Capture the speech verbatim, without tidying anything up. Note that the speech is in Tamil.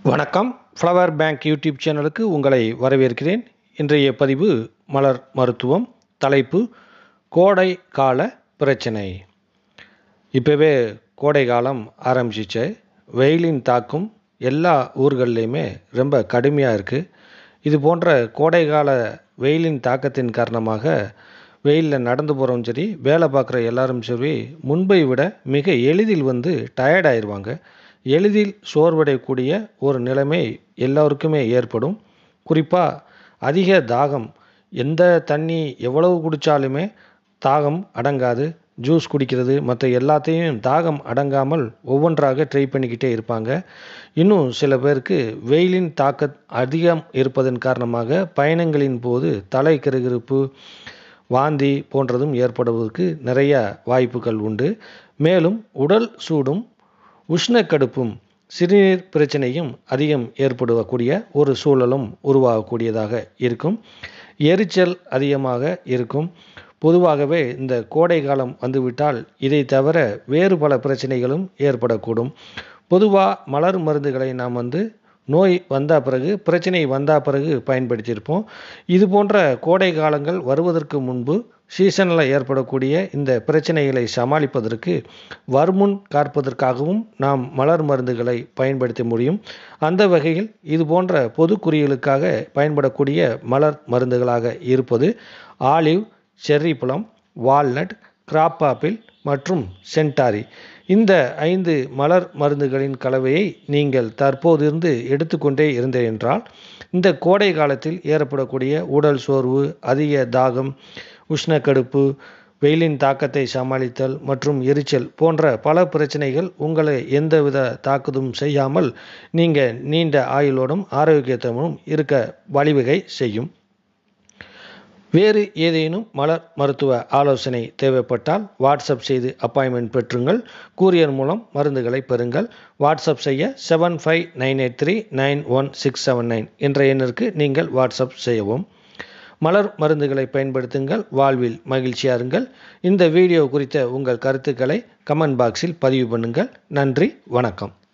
வணக்கம். ஃப்ளவர் பேங்க் யூடியூப் சேனலுக்கு உங்களை வரவேற்கிறேன். இன்றைய பதிவு மலர் மருத்துவம். தலைப்பு கோடை கால பிரச்சனை. இப்போவே கோடை காலம் ஆரம்பிச்சிச்சு. வெயிலின் தாக்கம் எல்லா ஊர்கள்லேயுமே ரொம்ப கடுமையாக இருக்குது. இது போன்ற கோடை கால வெயிலின் தாக்கத்தின் காரணமாக வெயிலில் நடந்து போகிறோம் சரி, வேலை பார்க்குற எல்லாரும் சரி, முன்பை விட மிக எளிதில் வந்து டயர்ட் ஆயிடுவாங்க. எளிதில் சோர்வடையக்கூடிய ஒரு நிலைமை எல்லோருக்குமே ஏற்படும். குறிப்பாக அதிக தாகம், எந்த தண்ணி எவ்வளவு குடித்தாலுமே தாகம் அடங்காது. ஜூஸ் குடிக்கிறது மற்ற எல்லாத்தையும் தாகம் அடங்காமல் ஒவ்வொன்றாக ட்ரை பண்ணிக்கிட்டே இருப்பாங்க. இன்னும் சில பேருக்கு வெயிலின் தாக்க அதிகம் இருப்பதன் காரணமாக பயணங்களின் போது தலை கிறுகிறுப்பு, வாந்தி போன்றதும் ஏற்படுவதற்கு நிறைய வாய்ப்புகள் உண்டு. மேலும் உடல் சூடும் உஷ்ணக்கடுப்பும் சிறுநீர் பிரச்சனையும் அதிகம் ஏற்படக்கூடிய ஒரு சூழலும் உருவாகக்கூடியதாக இருக்கும். எரிச்சல் அதிகமாக இருக்கும். பொதுவாகவே இந்த கோடை காலம் வந்துவிட்டால் இதை தவிர வேறு பல பிரச்சனைகளும் ஏற்படக்கூடும். பொதுவாக மலர் மருந்துகளை நாம் வந்து நோய் வந்த பிறகு, பிரச்சனை வந்த பிறகு பயன்படுத்தியிருப்போம். இது போன்ற கோடை காலங்கள் வருவதற்கு முன்பு சீசனில் ஏற்படக்கூடிய இந்த பிரச்சனைகளை சமாளிப்பதற்கு, வருமுன் காப்பதற்காகவும் நாம் மலர் மருந்துகளை பயன்படுத்த முடியும். அந்த வகையில் இது போன்ற பொது குறிகளுக்காக பயன்படக்கூடிய மலர் மருந்துகளாக இருப்பது ஆலிவ், செர்ரி பழம், வால்நட், கிராப் ஆப்பிள் மற்றும் சென்டாரி. இந்த ஐந்து மலர் மருந்துகளின் கலவையை நீங்கள் தற்போதிருந்து எடுத்துக்கொண்டே இருந்தேன் என்றால், இந்த கோடை காலத்தில் ஏற்படக்கூடிய உடல் சோர்வு, அதிக தாகம், உஷ்ணக்கடுப்பு, வெயிலின் தாக்கத்தை சமாளித்தல் மற்றும் எரிச்சல் போன்ற பல பிரச்சனைகள் உங்களை எந்தவித தாக்குதும் செய்யாமல் நீங்கள் நீண்ட ஆயுளோடும் ஆரோக்கியத்தோடும் இருக்க வழிவகை செய்யும். வேறு ஏதேனும் மலர் மருத்துவ ஆலோசனை தேவைப்பட்டால் வாட்ஸ்அப் செய்து அப்பாயின்மெண்ட் பெற்றுங்கள். கூரியர் மூலம் மருந்துகளை பெறுங்கள். வாட்ஸ்அப் செய்ய seven five nine eight three nine one six seven nine என்ற எண்ணிற்கு நீங்கள் வாட்ஸ்அப் செய்யவும். மலர் மருந்துகளை பயன்படுத்துங்கள். வாழ்வில் மகிழ்ச்சியாருங்கள். இந்த வீடியோ குறித்த உங்கள் கருத்துக்களை கமெண்ட் பாக்ஸில் பதிவு பண்ணுங்கள். நன்றி, வணக்கம்.